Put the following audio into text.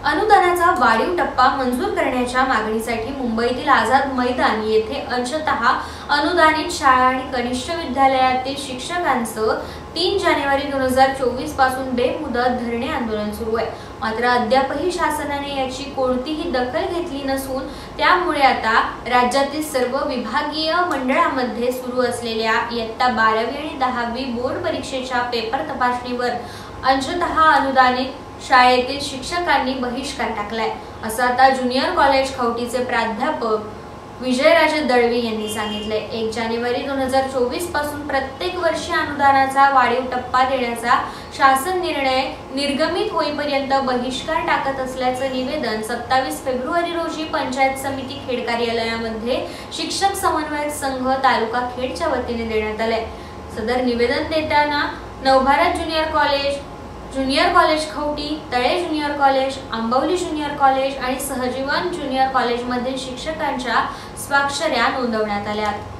अनुदानाचा वाढीव टप्पा मंजूर करण्याच्या मागणीसाठी मुंबईतील आझाद मैदान येथे अंशतः अनुदानित शाळा आणि कनिष्ठ विद्यालयातील शिक्षकांचं 3 जानेवारी 2024 पासून बेमुदत धरणे आंदोलन सुरू आहे। मात्र अद्यापही शासनाने याची कोणतीही दखल घेतली नसून त्यामुळे आता राज्यातील सर्व विभागीय मंडळांमध्ये सुरू असलेल्या इयत्ता 12वी आणि 10वी बोर्ड परीक्षेच्या पेपर तपासणीवर अंशतः अनुदानित शाळेतील शिक्षकांनी बहिष्कार टाकलाय, असं आता ज्युनियर कॉलेज खवटीचे प्राध्यापक विजयराजे दळवी यांनी सांगितलंय। 1 जानेवारी 2024 पासून प्रत्येक वर्षी अनुदानाचा वाढीव टप्पा देण्याचा शासन निर्णय निर्गमित होईपर्यंत बहिष्कार टाकत असल्याचं निवेदन 27 फेब्रुवारी रोजी पंचायत समिती खेड कार्यालयामध्ये शिक्षक समन्वयक संघ तालुका खेडच्या वतीने देण्यात आलंय। सदर निवेदन देताना नवभारत junior college Khavati, Tale junior college, Ambavali junior college आणि सहजीवन ज्युनियर कॉलेज मधील शिक्षकांच्या स्वाक्षऱ्या नोंदवण्यात आल्या।